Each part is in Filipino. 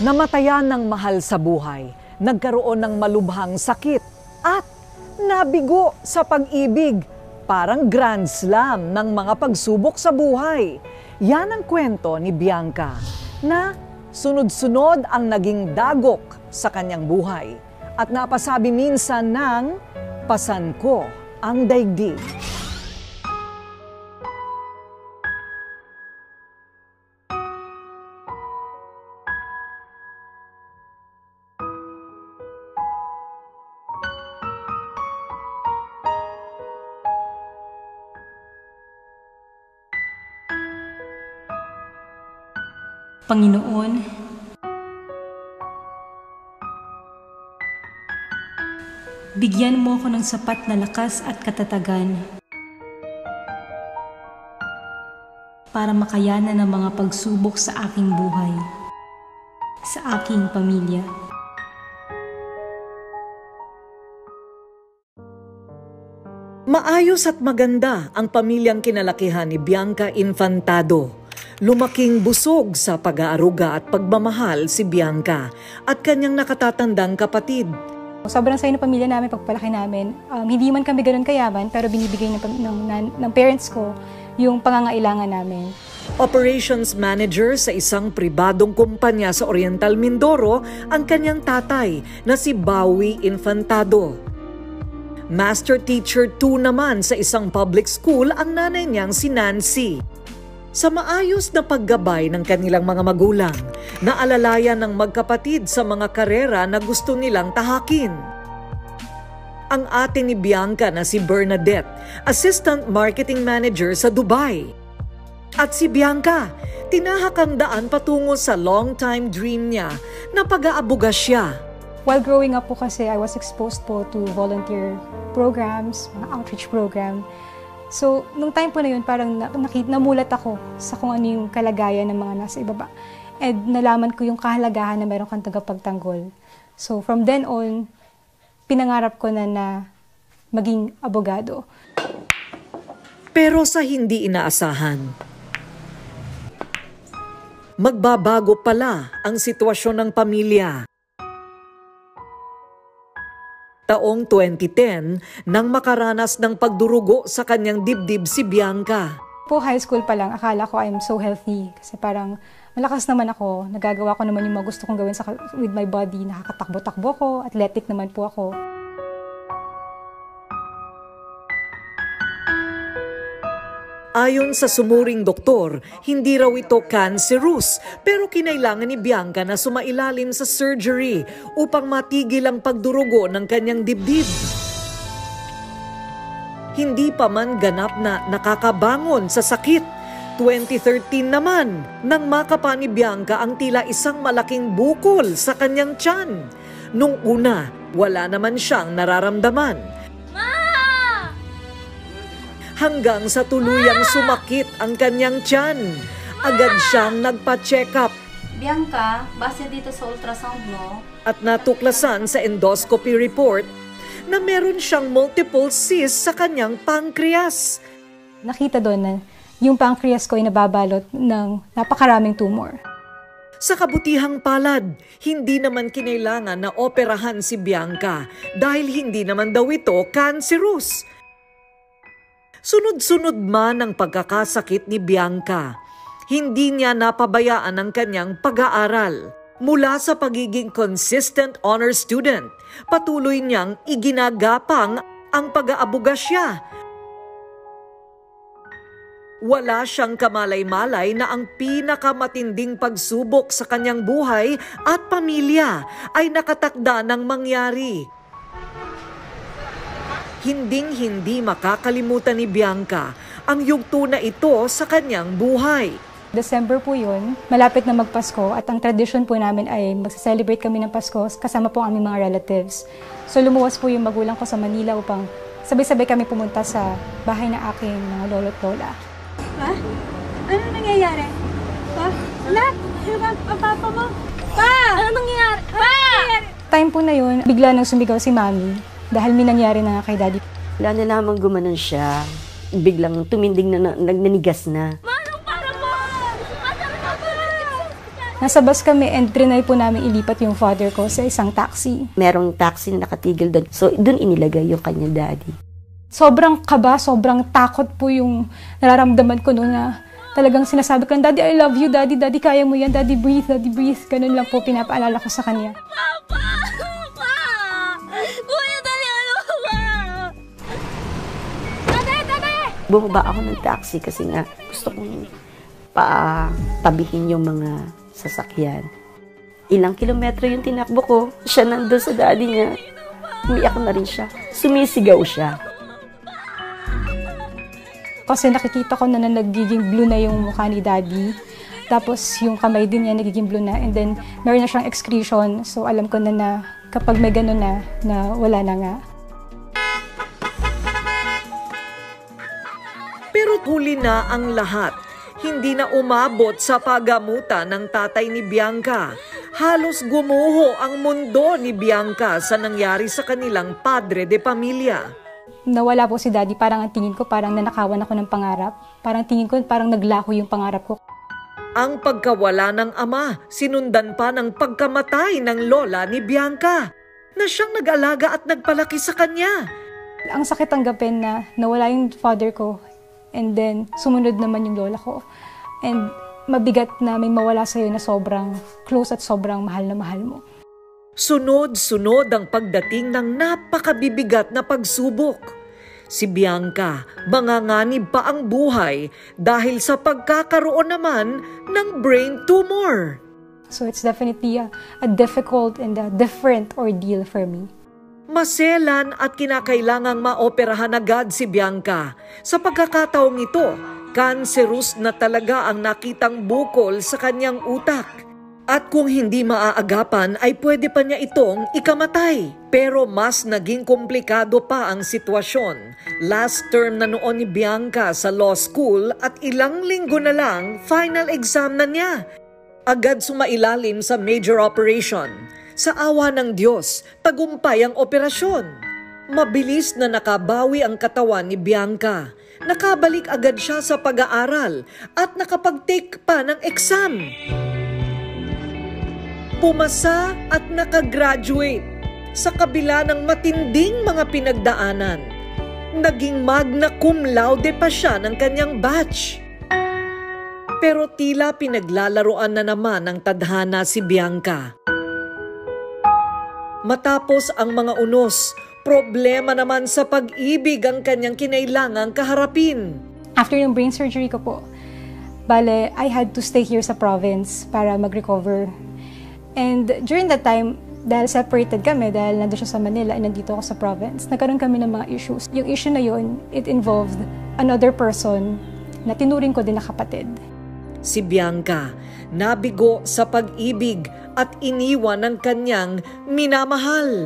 Namatayan ng mahal sa buhay, nagkaroon ng malubhang sakit at nabigo sa pag-ibig. Parang grand slam ng mga pagsubok sa buhay. Yan ang kwento ni Bianca na sunod-sunod ang naging dagok sa kanyang buhay at napasabi minsan ng pasan ko ang daigdig. Panginoon, bigyan mo ako ng sapat na lakas at katatagan para makayanan ang mga pagsubok sa aking buhay, sa aking pamilya. Maayos at maganda ang pamilyang kinalakihan ni Bianca Infantado. Lumaking busog sa pag-aaruga at pagmamahal si Bianca at kanyang nakatatandang kapatid. Sobrang saya ng pamilya namin pagpalaki namin. Hindi man kami ganoon kayaman pero binibigay ng parents ko yung pangangailangan namin. Operations manager sa isang pribadong kumpanya sa Oriental Mindoro ang kanyang tatay na si Bowie Infantado. Master teacher 2 naman sa isang public school ang nanay niyang si Nancy. Sa maayos na paggabay ng kanilang mga magulang, naalalayan ng magkapatid sa mga karera na gusto nilang tahakin. Ang ate ni Bianca na si Bernadette, Assistant Marketing Manager sa Dubai. At si Bianca, tinahak ang daan patungo sa long-time dream niya na pag-aabuga siya. While growing up po kasi, I was exposed po to volunteer programs, mga outreach program. So, nung time po na yun, parang namulat ako sa kung ano yung kalagayan ng mga nasa ibaba. And nalaman ko yung kahalagahan na meron kang tagapagtanggol. So, from then on, pinangarap ko na maging abogado. Pero sa hindi inaasahan, magbabago pala ang sitwasyon ng pamilya. Taong 2010 nang makaranas ng pagdurugo sa kanyang dibdib si Bianca. Po high school pa lang, akala ko I'm so healthy kasi parang malakas naman ako, nagagawa ko naman yung mga gusto kong gawin with my body, nakakatakbo-takbo ko, athletic naman po ako. Ayon sa sumuring doktor, hindi raw ito cancerous pero kinailangan ni Bianca na sumailalim sa surgery upang matigil ang pagdurugo ng kanyang dibdib. Hindi pa man ganap na nakakabangon sa sakit. 2013 naman, nang makapa ni Bianca ang tila isang malaking bukol sa kanyang tiyan. Nung una, wala naman siyang nararamdaman. Hanggang sa tuluyang sumakit ang kanyang tiyan. Agad siyang nagpa-check up. Bianca, base dito sa ultrasound mo. At natuklasan sa endoscopy report na meron siyang multiple cysts sa kanyang pancreas. Nakita doon na yung pancreas ko ay nababalot ng napakaraming tumor. Sa kabutihang palad, hindi naman kinailangan na operahan si Bianca dahil hindi naman daw ito cancerous. Sunod-sunod man ang pagkakasakit ni Bianca, hindi niya napabayaan ang kanyang pag-aaral. Mula sa pagiging consistent honor student, patuloy niyang iginagapang ang pag-aabuga siya. Wala siyang kamalay-malay na ang pinakamatinding pagsubok sa kanyang buhay at pamilya ay nakatakda ng mangyari. Hinding-hindi makakalimutan ni Bianca ang yugto na ito sa kanyang buhay. December po yun, malapit na magpasko at ang tradisyon po namin ay magsa-celebrate kami ng Pasko kasama po ang aming mga relatives. So lumuwas po yung magulang ko sa Manila upang sabay-sabay kami pumunta sa bahay na aking mga lolo't lola. Pa? Ano nangyayari? Pa? Anak? Ano ba ang papa mo? Pa! Ano nangyayari? Pa! Time po na yun, bigla nang sumigaw si Mami. Dahil may nangyari na kay Daddy. Wala na lamang gumanon siya. Biglang tuminding na nagnanigas na. Manong para mo! Masarap ka ba? Nasa bus kami and trinay po namin ilipat yung father ko sa isang taxi. Merong taxi na nakatigil doon. So, doon inilagay yung kanyang daddy. Sobrang kaba, sobrang takot po yung nararamdaman ko noon na talagang sinasabi ko, Daddy, I love you, Daddy, Daddy, kaya mo yan, Daddy, breathe, Daddy, breathe. Ganun lang po pinapaalala ko sa kanya. Papa! Pa! Kuya, dali, ano ba? Tate! Bumaba ako ng taxi kasi nga gusto kong tabihin yung mga sasakyan. Ilang kilometro yung tinakbo ko. Siya nandun sa daddy niya. Umiyak na rin siya. Sumisigaw siya. Kasi nakikita ko na nagiging blue na yung mukha ni daddy. Tapos yung kamay din niya nagiging blue na. And then meron na siyang excretion. So alam ko na kapag may gano'n na wala na nga. Pero huli na ang lahat. Hindi na umabot sa pagamutan ng tatay ni Bianca. Halos gumuho ang mundo ni Bianca sa nangyari sa kanilang padre de pamilya. Nawala po si daddy, parang ang tingin ko parang nanakawan ako ng pangarap. Parang tingin ko parang naglaho yung pangarap ko. Ang pagkawala ng ama, sinundan pa ng pagkamatay ng lola ni Bianca, na siyang nag-alaga at nagpalaki sa kanya. Ang sakit tanggapin na nawala yung father ko. And then, sumunod naman yung lola ko. And mabigat na may mawala sa'yo na sobrang close at sobrang mahal na mahal mo. Sunod-sunod ang pagdating ng napakabibigat na pagsubok. Si Bianca, manganganib pa ang buhay dahil sa pagkakaroon naman ng brain tumor. So it's definitely a difficult and a different ordeal for me. Maselan at kinakailangang maoperahan agad si Bianca. Sa pagkakataong ito, cancerous na talaga ang nakitang bukol sa kanyang utak. At kung hindi maaagapan ay pwede pa niya itong ikamatay. Pero mas naging komplikado pa ang sitwasyon. Last term na noon ni Bianca sa law school at ilang linggo na lang final exam na niya. Agad sumailalim sa major operation. Sa awa ng Diyos, tagumpay ang operasyon. Mabilis na nakabawi ang katawan ni Bianca. Nakabalik agad siya sa pag-aaral at nakapag-take pa ng exam. Pumasa at nakagraduate sa kabila ng matinding mga pinagdaanan. Naging magna cum laude pa siya ng kanyang batch. Pero tila pinaglalaroan na naman ng tadhana si Bianca. Matapos ang mga unos, problema naman sa pag-ibig ang kanyang kinailangang kaharapin. After yung brain surgery ko po, bale, I had to stay here sa province para mag-recover. And during that time, dahil separated kami, dahil nandun siya sa Manila and nandito ako sa province, nagkaroon kami ng mga issues. Yung issue na yun, it involved another person na tinuring ko din na kapatid. Si Bianca, nabigo sa pag-ibig at iniwan ng kanyang minamahal.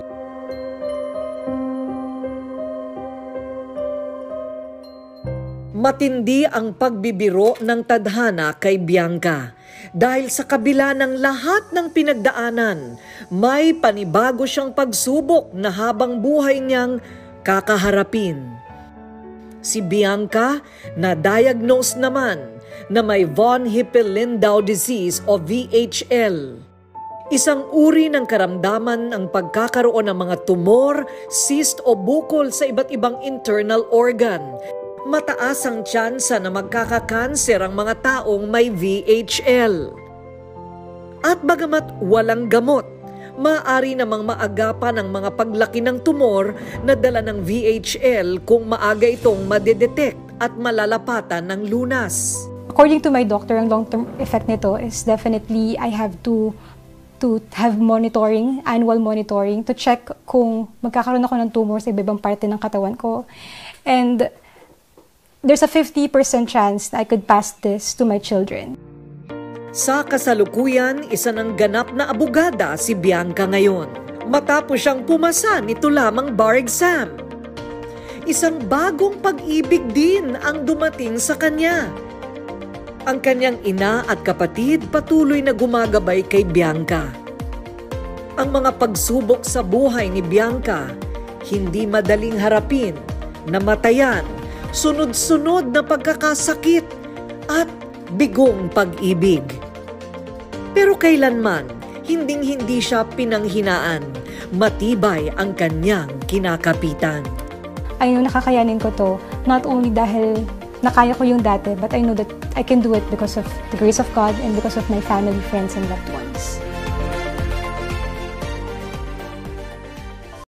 Matindi ang pagbibiro ng tadhana kay Bianca. Dahil sa kabila ng lahat ng pinagdaanan, may panibago siyang pagsubok na habang buhay niyang kakaharapin. Si Bianca na-diagnose naman na may von Hippel-Lindau disease o VHL. Isang uri ng karamdaman ang pagkakaroon ng mga tumor, cyst o bukol sa iba't ibang internal organ. Mataas ang tsansa na magkakakanser ang mga taong may VHL. At bagamat walang gamot, maaari namang maagapan ang mga paglaki ng tumor na dala ng VHL kung maaga itong madedetect at malalapatan ng lunas. According to my doctor, ang long-term effect nito is definitely I have to have monitoring, annual monitoring, to check kung magkakaroon ako ng tumor sa iba-ibang parte ng katawan ko. And there's a 50% chance that I could pass this to my children. Sa kasalukuyan, isa ng ganap na abogada si Bianca ngayon. Matapos siyang pumasa nito lamang bar exam. Isang bagong pag-ibig din ang dumating sa kanya. Ang kanyang ina at kapatid patuloy na gumagabay kay Bianca. Ang mga pagsubok sa buhay ni Bianca, hindi madaling harapin, namatayan, sunod-sunod na pagkakasakit at bigong pag-ibig. Pero kailanman, hinding-hindi siya pinanghinaan. Matibay ang kanyang kinakapitan. I know nakakayanin ko to, not only dahil nakaya ko yung dati, but I know that I can do it because of the grace of God and because of my family, friends, and loved ones.